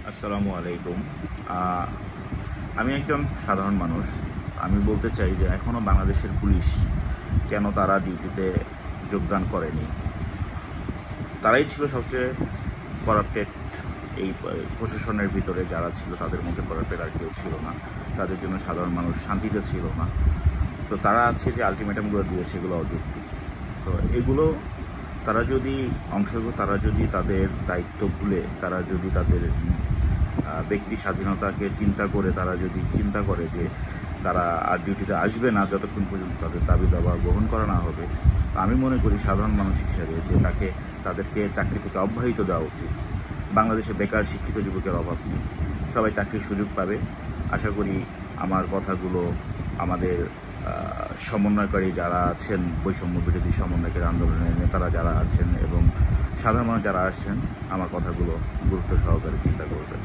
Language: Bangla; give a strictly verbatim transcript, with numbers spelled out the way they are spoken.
আসসালামু আলাইকুম। আহ, আমি একজন সাধারণ মানুষ। আমি বলতে চাই যে এখনও বাংলাদেশের পুলিশ কেন তারা ডিউটিতে যোগদান করেনি। তারাই ছিল সবচেয়ে করাপ্টেড। এই প- প্রশাসনের ভিতরে যারা ছিল তাদের মধ্যে করাপ্টেড আর কেউ ছিল না। তাদের জন্য সাধারণ মানুষ শান্তিতে ছিল না। তো তারা আছে যে আলটিমেটামগুলো দিয়েছে এগুলো অযৌক্তিক। সো এগুলো তারা যদি অংশগ্রহণ তারা যদি তাদের দায়িত্ব ভুলে তারা যদি তাদের আহ, ব্যক্তি স্বাধীনতাকে চিন্তা করে তারা যদি চিন্তা করে যে তারা আর ডিউটিতে আসবে না যতক্ষণ পর্যন্ত তাদের দাবি দাবা গ্রহণ করা না হবে, তো আমি মনে করি সাধারণ মানুষ হিসেবে যে তাকে তাদেরকে চাকরি থেকে অব্যাহত দেওয়া উচিত। বাংলাদেশে বেকার শিক্ষিত যুবকের অভাব নেই, সবাই চাকরির সুযোগ পাবে। আশা করি আমার কথাগুলো আমাদের আহ, সমন্বয়কারী যারা আছেন, বৈষম্য বিরোধী সমন্বয়কারী আন্দোলনের নেতারা যারা আছেন এবং সাধারণ মানুষ যারা আসছেন, আমার কথাগুলো গুরুত্ব সহকারে চিন্তা করবেন।